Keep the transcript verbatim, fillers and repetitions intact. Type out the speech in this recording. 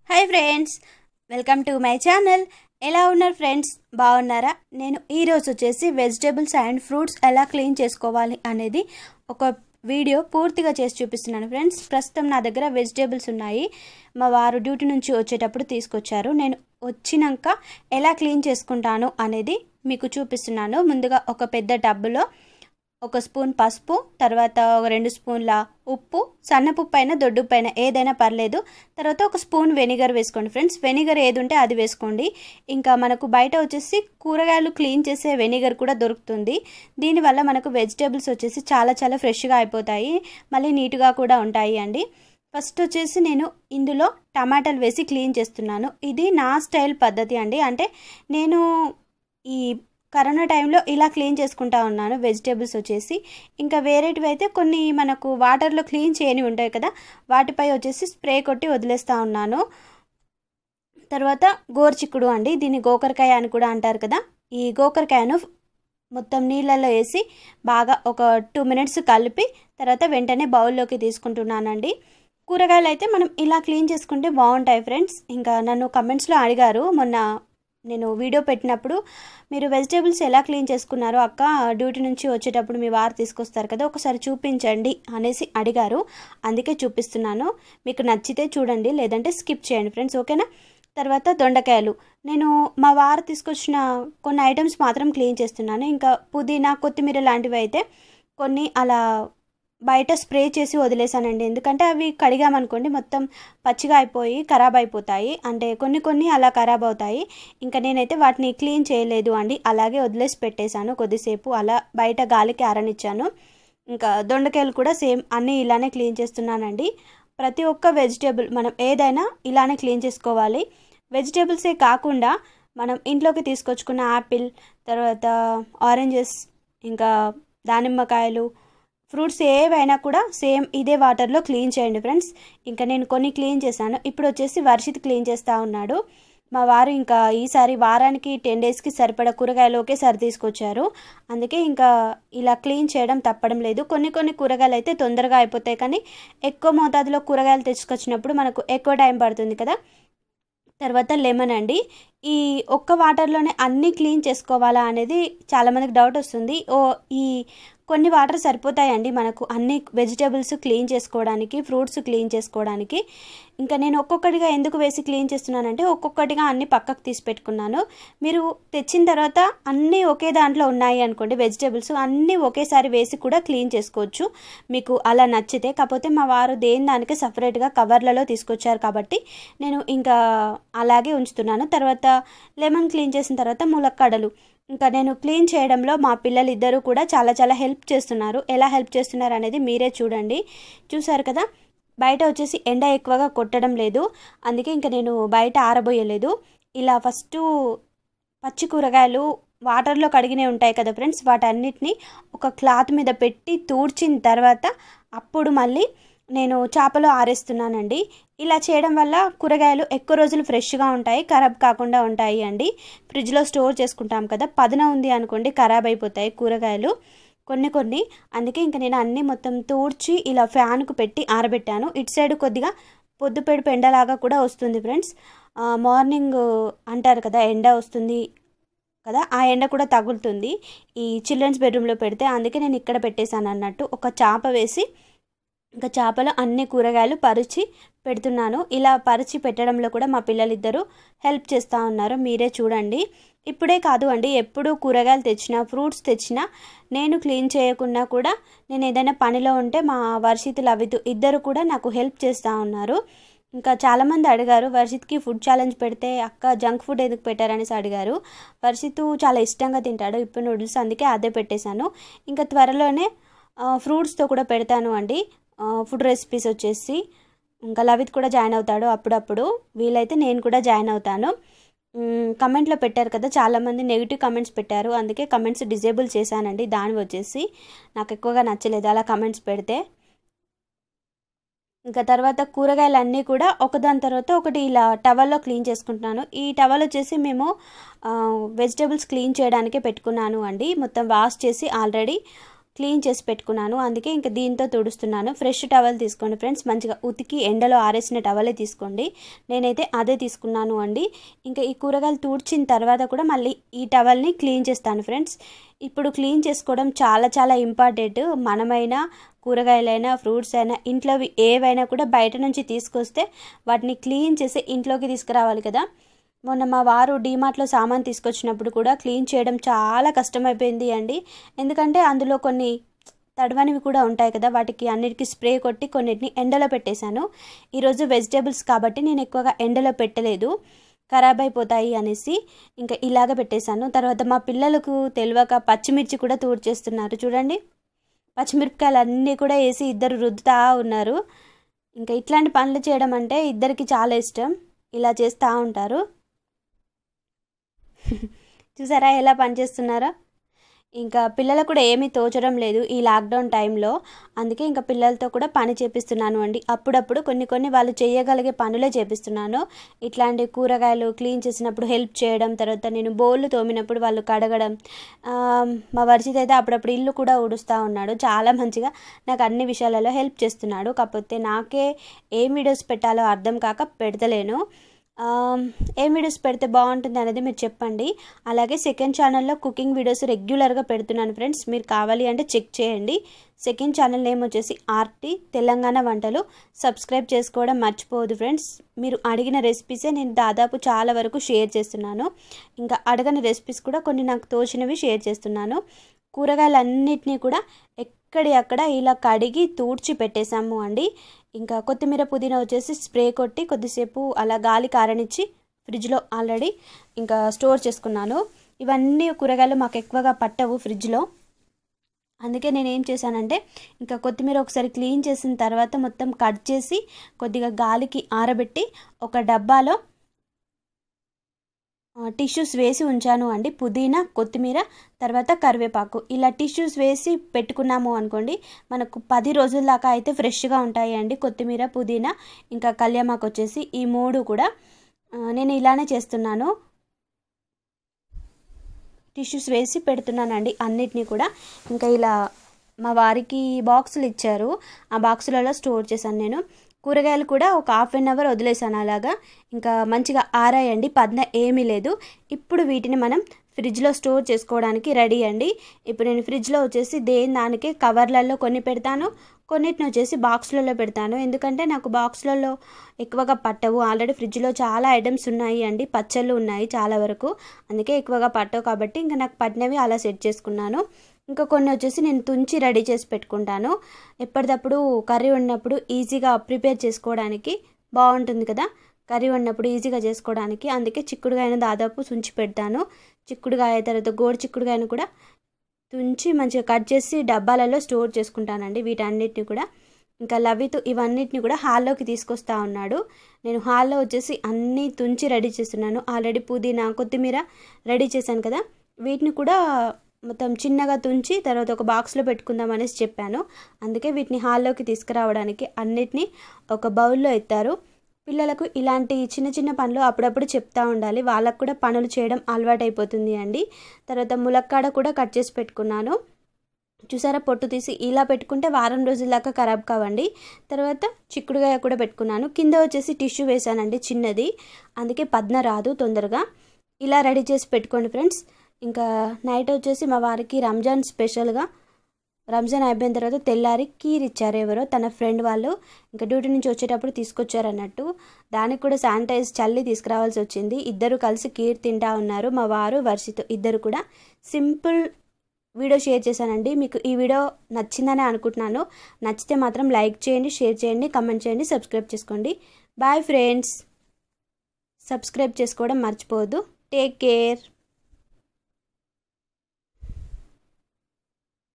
Hi friends, welcome to my channel. ఎలా ఉన్నారు friends? బాగున్నారా? నేను ఈరోజు వచ్చేసి వెజిటేబుల్స్ అండ్ ఫ్రూట్స్ ఎలా క్లీన్ చేసుకోవాలి అనేది ఒక వీడియో పూర్తిగా చేసి చూపిస్తున్నాను ఫ్రెండ్స్. ప్రస్తుతం నా దగ్గర వెజిటేబుల్స్ ఉన్నాయి. మా వారు డ్యూటీ నుంచి వచ్చేటప్పుడు తీసుకొచ్చారు. నేను వచ్చినాక ఎలా క్లీన్ చేసుకుంటాను అనేది మీకు చూపిస్తున్నాను. ముందుగా ఒక పెద్ద టబ్బులో ఒక స్పూన్ పసుపు, తర్వాత ఒక రెండు స్పూన్ల ఉప్పు, సన్నపుప్పు అయినా దొడ్డుప్పు అయినా ఏదైనా పర్లేదు. తర్వాత ఒక స్పూన్ వెనిగర్ వేసుకోండి ఫ్రెండ్స్. వెనిగర్ ఏది ఉంటే అది వేసుకోండి. ఇంకా మనకు బయట వచ్చేసి కూరగాయలు క్లీన్ చేసే వెనిగర్ కూడా దొరుకుతుంది. దీనివల్ల మనకు వెజిటేబుల్స్ వచ్చేసి చాలా చాలా ఫ్రెష్గా అయిపోతాయి, మళ్ళీ నీట్గా కూడా ఉంటాయి అండి. ఫస్ట్ వచ్చేసి నేను ఇందులో టమాటాలు వేసి క్లీన్ చేస్తున్నాను. ఇది నా స్టైల్ పద్ధతి అండి. అంటే నేను ఈ కరోనా టైంలో ఇలా క్లీన్ చేసుకుంటా ఉన్నాను వెజిటేబుల్స్ వచ్చేసి. ఇంకా వేరేటివి అయితే కొన్ని మనకు వాటర్లో క్లీన్ చేయని ఉంటాయి కదా, వాటిపై వచ్చేసి స్ప్రే కొట్టి వదిలేస్తూ ఉన్నాను. తర్వాత గోరుచిక్కుడు అండి, దీన్ని గోకరకాయ అని కూడా అంటారు కదా. ఈ గోకరకాయను మొత్తం నీళ్ళల్లో వేసి బాగా ఒక టూ మినిట్స్ కలిపి తర్వాత వెంటనే బౌల్లోకి తీసుకుంటున్నానండి. కూరగాయలు అయితే మనం ఇలా క్లీన్ చేసుకుంటే బాగుంటాయి ఫ్రెండ్స్. ఇంకా నన్ను కమెంట్స్లో అడిగారు మొన్న నేను వీడియో పెట్టినప్పుడు, మీరు వెజిటేబుల్స్ ఎలా క్లీన్ చేసుకున్నారో అక్క, డ్యూటీ నుంచి వచ్చేటప్పుడు మీ వారు తీసుకొస్తారు కదా, ఒకసారి చూపించండి అనేసి అడిగారు. అందుకే చూపిస్తున్నాను. మీకు నచ్చితే చూడండి, లేదంటే స్కిప్ చేయండి ఫ్రెండ్స్, ఓకేనా. తర్వాత దొండకాయలు నేను మా వారు తీసుకొచ్చిన కొన్ని ఐటమ్స్ మాత్రం క్లీన్ చేస్తున్నాను. ఇంకా పుదీనా, కొత్తిమీర లాంటివి అయితే కొన్ని అలా బయట స్ప్రే చేసి వదిలేసానండి. ఎందుకంటే అవి కడిగామనుకోండి మొత్తం పచ్చిగా అయిపోయి ఖరాబ్ అయిపోతాయి. అంటే కొన్ని కొన్ని అలా ఖరాబ్ అవుతాయి. ఇంకా నేనైతే వాటిని క్లీన్ చేయలేదు అండి, అలాగే వదిలేసి పెట్టేశాను కొద్దిసేపు, అలా బయట గాలికి ఆరనిచ్చాను. ఇంకా దొండకాయలు కూడా సేమ్ అన్నీ ఇలానే క్లీన్ చేస్తున్నానండి. ప్రతి ఒక్క వెజిటేబుల్ మనం ఏదైనా ఇలానే క్లీన్ చేసుకోవాలి. వెజిటేబుల్సే కాకుండా మనం ఇంట్లోకి తీసుకొచ్చుకున్న యాపిల్, తర్వాత ఆరెంజెస్, ఇంకా దానిమ్మకాయలు, ఫ్రూట్స్ ఏవైనా కూడా సేమ్ ఇదే వాటర్లో క్లీన్ చేయండి ఫ్రెండ్స్. ఇంకా నేను కొన్ని క్లీన్ చేశాను. ఇప్పుడు వచ్చేసి వర్షిత్ క్లీన్ చేస్తూ ఉన్నాడు. మా వారు ఇంకా ఈసారి వారానికి టెన్ డేస్కి సరిపడా కూరగాయలు ఒకేసారి తీసుకొచ్చారు. అందుకే ఇంకా ఇలా క్లీన్ చేయడం తప్పడం లేదు. కొన్ని కొన్ని కూరగాయలు అయితే తొందరగా అయిపోతాయి, కానీ ఎక్కువ మోతాదులో కూరగాయలు తెచ్చుకొచ్చినప్పుడు మనకు ఎక్కువ టైం పడుతుంది కదా. తర్వాత లెమన్ అండి. ఈ ఒక్క వాటర్లోనే అన్నీ క్లీన్ చేసుకోవాలా అనేది చాలామందికి డౌట్ వస్తుంది. ఓ ఈ కొన్ని వాటర్ సరిపోతాయండి మనకు అన్ని వెజిటేబుల్స్ క్లీన్ చేసుకోవడానికి, ఫ్రూట్స్ క్లీన్ చేసుకోవడానికి. ఇంకా నేను ఒక్కొక్కటిగా ఎందుకు వేసి క్లీన్ చేస్తున్నానంటే ఒక్కొక్కటిగా అన్ని పక్కకు తీసి పెట్టుకున్నాను. మీరు తెచ్చిన తర్వాత అన్నీ ఒకే దాంట్లో ఉన్నాయి అనుకోండి, వెజిటేబుల్స్ అన్నీ ఒకేసారి వేసి కూడా క్లీన్ చేసుకోవచ్చు మీకు అలా నచ్చితే. కాకపోతే మా వారు దేని దానికి సపరేట్గా కవర్లలో తీసుకొచ్చారు కాబట్టి నేను ఇంకా అలాగే ఉంచుతున్నాను. తర్వాత లెమన్ క్లీన్ చేసిన తర్వాత ములక్కాడలు, ఇంకా నేను క్లీన్ చేయడంలో మా పిల్లలు ఇద్దరు కూడా చాలా చాలా హెల్ప్ చేస్తున్నారు. ఎలా హెల్ప్ చేస్తున్నారు అనేది మీరే చూడండి. చూసారు కదా, బయట వచ్చేసి ఎండ ఎక్కువగా కొట్టడం లేదు, అందుకే ఇంకా నేను బయట ఆరబోయలేదు. ఇలా ఫస్ట్ పచ్చి కూరగాయలు వాటర్లో కడిగినే ఉంటాయి కదా ఫ్రెండ్స్, వాటన్నిటిని ఒక క్లాత్ మీద పెట్టి తూడ్చిన తర్వాత అప్పుడు మళ్ళీ నేను చేపలో ఆరేస్తున్నానండి. ఇలా చేయడం వల్ల కూరగాయలు ఎక్కువ రోజులు ఫ్రెష్గా ఉంటాయి, ఖరాబ్ కాకుండా ఉంటాయి అండి. ఫ్రిడ్జ్లో స్టోర్ చేసుకుంటాం కదా, పదన ఉంది అనుకోండి ఖరాబ్ అయిపోతాయి కూరగాయలు కొన్ని కొన్ని. అందుకే ఇంకా నేను అన్నీ మొత్తం తూడ్చి ఇలా ఫ్యాన్కు పెట్టి ఆరబెట్టాను. ఇటు సైడ్ కొద్దిగా పొద్దుపెడుపు ఎండలాగా కూడా వస్తుంది ఫ్రెండ్స్. మార్నింగ్ అంటారు కదా ఎండ వస్తుంది కదా, ఆ ఎండ కూడా తగులుతుంది ఈ చిల్డ్రన్స్ బెడ్రూమ్లో పెడితే. అందుకే నేను ఇక్కడ పెట్టేశాను అన్నట్టు. ఒక చాప వేసి ఇంకా చేపలో అన్ని కూరగాయలు పరిచి పెడుతున్నాను. ఇలా పరిచి పెట్టడంలో కూడా మా పిల్లలిద్దరూ హెల్ప్ చేస్తూ ఉన్నారు, మీరే చూడండి. ఇప్పుడే కాదు అండి, ఎప్పుడు కూరగాయలు తెచ్చినా ఫ్రూట్స్ తెచ్చినా నేను క్లీన్ చేయకుండా కూడా నేను ఏదైనా పనిలో ఉంటే మా వర్షిత్ లవిత్ ఇద్దరు కూడా నాకు హెల్ప్ చేస్తూ ఉన్నారు. ఇంకా చాలామంది అడిగారు, వర్షిత్కి ఫుడ్ ఛాలెంజ్ పెడితే అక్క జంక్ ఫుడ్ ఎందుకు పెట్టారనేసి అడిగారు. వర్షిత్ చాలా ఇష్టంగా తింటాడు ఇప్పుడు నూడిల్స్, అందుకే అదే పెట్టేశాను. ఇంకా త్వరలోనే ఫ్రూట్స్తో కూడా పెడతాను అండి ఫుడ్ రెసిపీస్ వచ్చేసి. ఇంకా లవిత్ కూడా జాయిన్ అవుతాడు అప్పుడప్పుడు, వీలైతే నేను కూడా జాయిన్ అవుతాను. కమెంట్లో పెట్టారు కదా చాలామంది నెగిటివ్ కమెంట్స్ పెట్టారు, అందుకే కమెంట్స్ డిజేబుల్ చేశానండి. దాని వచ్చేసి నాకు ఎక్కువగా నచ్చలేదు అలా కమెంట్స్ పెడితే. ఇంకా తర్వాత కూరగాయలన్నీ కూడా ఒకదాని తర్వాత ఒకటి ఇలా టవల్లో క్లీన్ చేసుకుంటున్నాను. ఈ టవల్ వచ్చేసి మేము వెజిటేబుల్స్ క్లీన్ చేయడానికే పెట్టుకున్నాను అండి. మొత్తం వాష్ చేసి ఆల్రెడీ క్లీన్ చేసి పెట్టుకున్నాను. అందుకే ఇంకా దీంతో తుడుస్తున్నాను. ఫ్రెష్ టవల్ తీసుకోండి ఫ్రెండ్స్, మంచిగా ఉతికి ఎండలో ఆరేసిన టవలే తీసుకోండి. నేనైతే అదే తీసుకున్నాను అండి. ఇంకా ఈ కూరగాయలు తుడిచిన తర్వాత కూడా మళ్ళీ ఈ టవల్ని క్లీన్ చేస్తాను ఫ్రెండ్స్. ఇప్పుడు క్లీన్ చేసుకోవడం చాలా చాలా ఇంపార్టెంట్. మనమైనా కూరగాయలైనా ఫ్రూట్స్ అయినా ఇంట్లోవి ఏవైనా కూడా బయట నుంచి తీసుకొస్తే వాటిని క్లీన్ చేసి ఇంట్లోకి తీసుకురావాలి కదా. మొన్న మా వారు డీమార్ట్లో సామాన్ తీసుకొచ్చినప్పుడు కూడా క్లీన్ చేయడం చాలా కష్టమైపోయింది అండి. ఎందుకంటే అందులో కొన్ని తడవనివి కూడా ఉంటాయి కదా, వాటికి అన్నిటికీ స్ప్రే కొట్టి కొన్నిటిని ఎండలో పెట్టేశాను. ఈరోజు వెజిటేబుల్స్ కాబట్టి నేను ఎక్కువగా ఎండలో పెట్టలేదు, ఖరాబ్ అయిపోతాయి అనేసి ఇంకా ఇలాగ పెట్టేశాను. తర్వాత మా పిల్లలకు తెలియక పచ్చిమిర్చి కూడా తూడ్చేస్తున్నారు చూడండి. పచ్చిమిరపకాయలు అన్నీ కూడా వేసి ఇద్దరు రుద్దుతా ఉన్నారు. ఇంకా ఇట్లాంటి పనులు చేయడం అంటే ఇద్దరికి చాలా ఇష్టం, ఇలా చేస్తూ ఉంటారు. చూసారా ఎలా పనిచేస్తున్నారో. ఇంకా పిల్లలకు కూడా ఏమీ తోచడం లేదు ఈ లాక్డౌన్ టైంలో, అందుకే ఇంకా పిల్లలతో కూడా పని చేపిస్తున్నాను అండి. అప్పుడప్పుడు కొన్ని కొన్ని వాళ్ళు చేయగలిగే పనులే చేపిస్తున్నాను. ఇట్లాంటి కూరగాయలు క్లీన్ చేసినప్పుడు హెల్ప్ చేయడం, తర్వాత నేను బౌళ్ళు తోమినప్పుడు వాళ్ళు కడగడం. మా వర్షిత్ అయితే అప్పుడప్పుడు ఇల్లు కూడా ఊడుస్తూ ఉన్నాడు. చాలా మంచిగా నాకు అన్ని విషయాలలో హెల్ప్ చేస్తున్నాడు. కాకపోతే నాకే ఏం వీడియోస్ పెట్టాలో అర్థం కాక పెడతలేను. ఏం వీడియోస్ పెడితే బాగుంటుంది అనేది మీరు చెప్పండి. అలాగే సెకండ్ ఛానల్లో కుకింగ్ వీడియోస్ రెగ్యులర్గా పెడుతున్నాను ఫ్రెండ్స్, మీరు కావాలి అంటే చెక్ చేయండి. సెకండ్ ఛానల్ నేమ్ వచ్చేసి ఆర్టీ తెలంగాణ వంటలు. సబ్స్క్రైబ్ చేసుకోవడం మర్చిపోవద్దు ఫ్రెండ్స్. మీరు అడిగిన రెసిపీసే నేను దాదాపు చాలా వరకు షేర్ చేస్తున్నాను. ఇంకా అడగని రెసిపీస్ కూడా కొన్ని నాకు తోచినవి షేర్ చేస్తున్నాను. కూరగాయలన్నిటినీ కూడా ఎక్కడి అక్కడ ఇలా కడిగి తూడ్చి పెట్టేశాము అండి. ఇంకా కొత్తిమీర పుదీనా వచ్చేసి స్ప్రే కొట్టి కొద్దిసేపు అలా గాలి కారనిచ్చి ఫ్రిడ్జ్లో ఆల్రెడీ ఇంకా స్టోర్ చేసుకున్నాను. ఇవన్నీ కూరగాయలు మాకు ఎక్కువగా పట్టవు ఫ్రిడ్జ్లో, అందుకే నేను ఏం చేశానంటే ఇంకా కొత్తిమీర ఒకసారి క్లీన్ చేసిన తర్వాత మొత్తం కట్ చేసి కొద్దిగా గాలికి ఆరబెట్టి ఒక డబ్బాలో టిష్యూస్ వేసి ఉంచాను అండి. పుదీనా, కొత్తిమీర, తర్వాత కరివేపాకు ఇలా టిష్యూస్ వేసి పెట్టుకున్నాము అనుకోండి, మనకు పది రోజుల దాకా అయితే ఫ్రెష్గా ఉంటాయి అండి. కొత్తిమీర, పుదీనా, ఇంకా కళ్యామాకు వచ్చేసి ఈ మూడు కూడా నేను ఇలానే చేస్తున్నాను. టిష్యూస్ వేసి పెడుతున్నానండి అన్నిటినీ కూడా. ఇంకా ఇలా మా వారికి బాక్సులు ఇచ్చారు, ఆ బాక్సులలో స్టోర్ చేశాను నేను. కూరగాయలు కూడా ఒక హాఫ్ అన్ అవర్ వదిలేసాను అలాగా. ఇంకా మంచిగా ఆరాయండి, పద్న ఏమీ లేదు. ఇప్పుడు వీటిని మనం ఫ్రిడ్జ్లో స్టోర్ చేసుకోవడానికి రెడీ అండి. ఇప్పుడు నేను ఫ్రిడ్జ్లో వచ్చేసి దేని దానికి కవర్లలో కొన్ని పెడతాను, కొన్నిటిని వచ్చేసి బాక్స్లలో పెడతాను. ఎందుకంటే నాకు బాక్స్లలో ఎక్కువగా పట్టవు. ఆల్రెడీ ఫ్రిడ్జ్లో చాలా ఐటమ్స్ ఉన్నాయి అండి, పచ్చళ్ళు ఉన్నాయి చాలా వరకు, అందుకే ఎక్కువగా పట్టవు. కాబట్టి ఇంకా నాకు పట్టినవి అలా సెట్ చేసుకున్నాను. ఇంకా కొన్ని వచ్చేసి నేను తుంచి రెడీ చేసి పెట్టుకుంటాను. ఎప్పటికప్పుడు కర్రీ వండినప్పుడు ఈజీగా ప్రిపేర్ చేసుకోవడానికి బాగుంటుంది కదా, కర్రీ వండినప్పుడు ఈజీగా చేసుకోవడానికి. అందుకే చిక్కుడుగాయను దాదాపు తుంచి పెడతాను. చిక్కుడుగాయ తర్వాత గోడు చిక్కుడుగాయను కూడా తుంచి మంచిగా కట్ చేసి డబ్బాలలో స్టోర్ చేసుకుంటానండి వీటన్నిటిని కూడా. ఇంకా లవితో ఇవన్నిటిని కూడా హాల్లోకి తీసుకొస్తా ఉన్నాడు. నేను హాల్లో వచ్చేసి అన్నీ తుంచి రెడీ చేస్తున్నాను. ఆల్రెడీ పుదీనా, కొత్తిమీర రెడీ చేశాను కదా, వీటిని కూడా మొత్తం చిన్నగా తుంచి తర్వాత ఒక బాక్స్లో పెట్టుకుందాం అనేసి చెప్పాను. అందుకే వీటిని హాల్లోకి తీసుకురావడానికి అన్నిటినీ ఒక బౌల్లో ఎత్తారు. పిల్లలకు ఇలాంటి చిన్న చిన్న పనులు అప్పుడప్పుడు చెప్తా ఉండాలి, వాళ్ళకు కూడా పనులు చేయడం అలవాటైపోతుంది అండి. తర్వాత ములక్కాడ కూడా కట్ చేసి పెట్టుకున్నాను. చూసారా, పొట్టు తీసి ఇలా పెట్టుకుంటే వారం రోజుల దాకా ఖరాబ్ కావండి. తర్వాత చిక్కుడుగాయ కూడా పెట్టుకున్నాను. కింద వచ్చేసి టిష్యూ వేసానండి చిన్నది, అందుకే పద్న రాదు తొందరగా. ఇలా రెడీ చేసి పెట్టుకోండి ఫ్రెండ్స్. ఇంకా నైట్ వచ్చేసి మా వారికి రంజాన్ స్పెషల్గా, రంజాన్ అయిపోయిన తర్వాత తెల్లారి కీర్ ఇచ్చారు ఎవరో తన ఫ్రెండ్ వాళ్ళు. ఇంకా డ్యూటీ నుంచి వచ్చేటప్పుడు తీసుకొచ్చారు అన్నట్టు. దానికి కూడా శానిటైజ్ చల్లి తీసుకురావాల్సి వచ్చింది. ఇద్దరు కలిసి కీర్ తింటా ఉన్నారు, మా వారు వర్షిత్ ఇద్దరు కూడా. సింపుల్ వీడియో షేర్ చేశానండి. మీకు ఈ వీడియో నచ్చిందని అనుకుంటున్నాను. నచ్చితే మాత్రం లైక్ చేయండి, షేర్ చేయండి, కమెంట్ చేయండి, సబ్స్క్రైబ్ చేసుకోండి. బాయ్ ఫ్రెండ్స్, సబ్స్క్రైబ్ చేసుకోవడం మర్చిపోవద్దు. Take care.